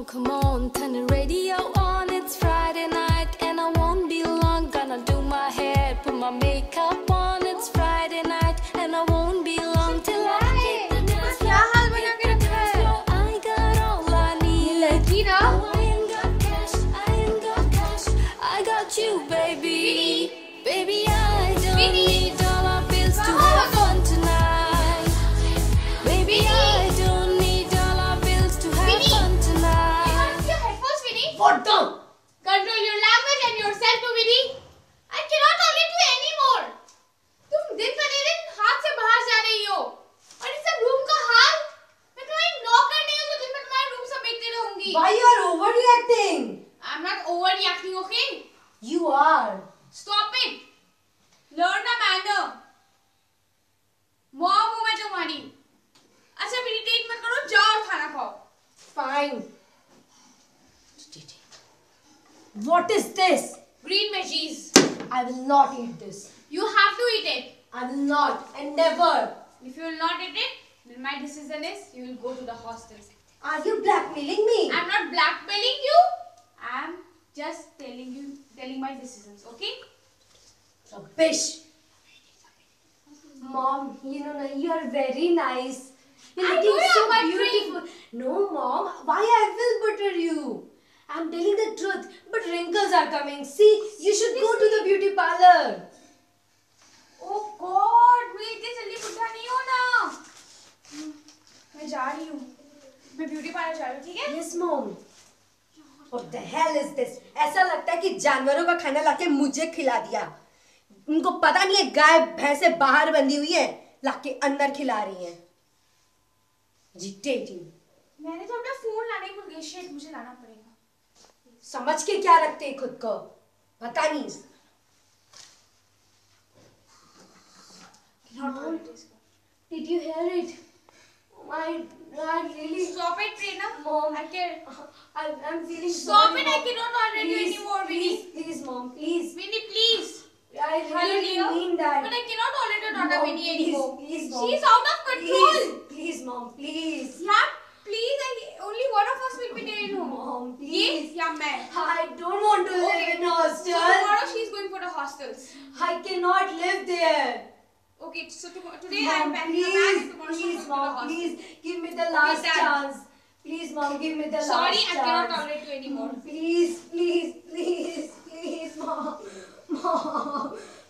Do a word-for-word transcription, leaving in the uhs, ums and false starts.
on, come on, turn the radio on. It's Friday night and I won't be long. Gonna do my hair, put my makeup on. It's Friday night and I won't be long till I hit the dance floor. I got all I need. Oh, I ain't got cash, I ain't got cash. I got you, baby. Baby, I don't need dollar bills to have fun tonight. Baby, I don't need dollar bills to have fun tonight. You have your headphones, Vinny. Put down. Control your language and yourself, Vinny. I cannot tolerate you anymore. तुम दिन पर दिन हाथ से बाहर जा रही हो और इस रूम का हाल मैं तुम्हारी नौकर नहीं हूँ जो दिन भर तुम्हारा रूम समेटती रहूंगी. Why you are overreacting? I'm not overreacting, okay? You are. Stop it. Learn a manner. Mom हूँ मैं तुम्हारी. अच्छा इरिटेट मत करो, जाओ और खाना खाओ. Fine. What is this? Green veggies. I will not eat this. You have to eat it. I will not and never. If you will not eat it, then my decision is you will go to the hostels. Are you blackmailing me? I'm not blackmailing you. I'm just telling you, telling my decisions, okay? Rubbish. Mom, you know, you are very nice. You're I looking know you so are buttering. beautiful. No, Mom. Why I will butter you? I'm telling the truth. But wrinkles are coming. See, you should go to the beauty parlor. Oh God, मैं इतनी जल्दी बुढ़ा नहीं हूँ ना. मैं जा रही हूँ. मैं ब्यूटी पार्लर जा रही हूँ, ठीक है? Yes, Mom. What the hell is this? ऐसा लगता है कि जानवरों का खाना लाके मुझे खिला दिया. उनको पता नहीं है गाय भैंसे बाहर बंधी हुई है, लाके अंदर खिला रही हैं. Agitating. मैंने तो अपना फोन लाने को गई. शिट, मुझे लाना पड़ेगा. समझ के क्या रखते हैं खुद को? पता नहीं. Mom, did you hear it? I, I really. Stop it, Prerna. Mom, I can. I, I'm feeling. Stop sorry, it! Mom. I cannot tolerate you Please, anymore, Vinny. Please, please, Mom, please. Vinny, please. I Hello, really dear. mean that. But I cannot tolerate your daughter Mom, Vinny please, anymore. please, Mom. She's out of control. Please, please, Mom, please. Yeah, please. I, only one of us will be there in home. Mom, Yes, please. yeah, man. I don't want to live Okay. in a hostel. So tomorrow she's going for the hostels. I cannot live there. Okay, so tomorrow, today Mom, I'm packing a bag please, and tomorrow she's please, going to the Mom, hostel. please, give me the last done. chance. Please, Mom, give me the Sorry, last I chance. cannot tolerate you anymore. Please, please, please, please, Mom, Mom.